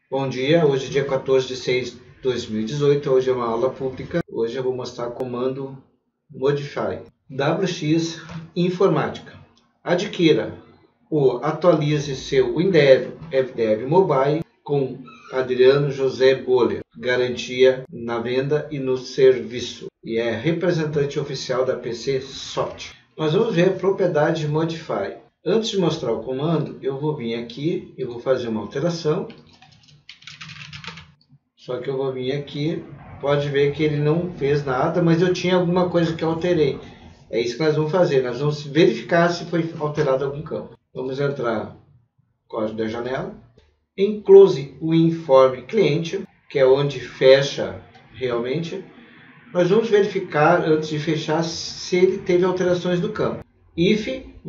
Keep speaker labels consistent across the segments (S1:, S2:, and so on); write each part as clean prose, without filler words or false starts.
S1: Bom dia, hoje é dia 14 de 6 de 2018, hoje é uma aula pública. Hoje eu vou mostrar o comando Modify. WX Informática. Adquira ou atualize seu WinDev FDev Mobile com Adriano José Boller. Garantia na venda e no serviço. E é representante oficial da PC Soft. Nós vamos ver a propriedade Modify. Antes de mostrar o comando, eu vou vir aqui e vou fazer uma alteração. Só que eu vou vir aqui, pode ver que ele não fez nada, mas eu tinha alguma coisa que eu alterei. É isso que nós vamos fazer, nós vamos verificar se foi alterado algum campo. Vamos entrar no código da janela. Em Close o Informe Cliente, que é onde fecha realmente. Nós vamos verificar, antes de fechar, se ele teve alterações do campo. If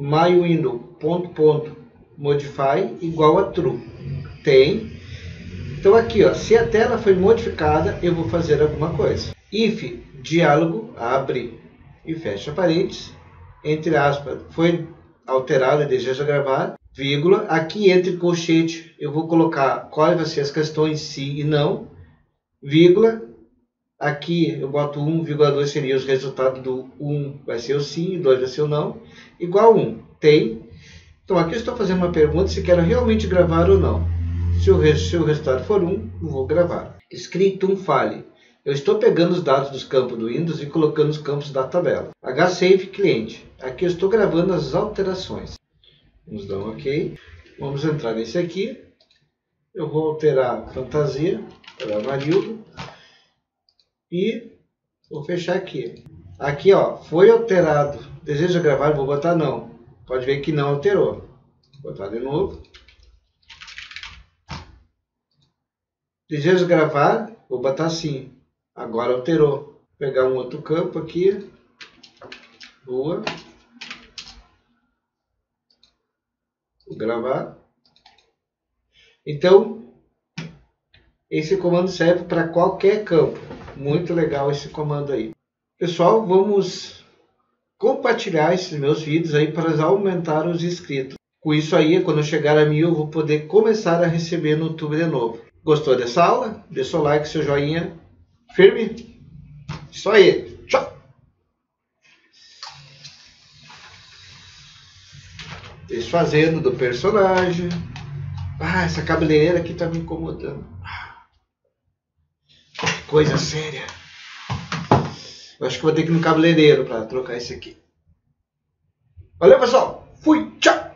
S1: mywindow.modify igual a true. Tem. Então aqui, ó, se a tela foi modificada, eu vou fazer alguma coisa. If diálogo, abre e fecha parênteses, entre aspas, foi alterado e deseja gravar, vírgula, aqui entre colchete eu vou colocar quais vão ser as questões sim e não, vírgula, aqui eu boto 1,2 seria os resultados do 1 vai ser o sim, 2 vai ser o não, igual 1, tem. Então aqui eu estou fazendo uma pergunta se quero realmente gravar ou não. Se o resultado for 1, eu vou gravar. Scriptum file. Eu estou pegando os dados dos campos do Windows e colocando os campos da tabela. HSave cliente. Aqui eu estou gravando as alterações. Vamos dar um OK. Vamos entrar nesse aqui. Eu vou alterar fantasia para Amarildo. E vou fechar aqui. Aqui, ó, foi alterado. Deseja gravar? Vou botar não. Pode ver que não alterou. Vou botar de novo. Deseja gravar? Vou botar sim. Agora alterou. Vou pegar um outro campo aqui. Rua. Vou gravar. Então, esse comando serve para qualquer campo. Muito legal esse comando aí. Pessoal, vamos compartilhar esses meus vídeos aí para aumentar os inscritos. Com isso aí, quando eu chegar a 1000, eu vou poder começar a receber no YouTube de novo. Gostou dessa aula? Dê seu like, seu joinha. Firme? Isso aí. Tchau! Desfazendo do personagem. Ah, essa cabeleireira aqui tá me incomodando. Que coisa séria. Eu acho que vou ter que ir no cabeleireiro para trocar esse aqui. Valeu, pessoal. Fui. Tchau.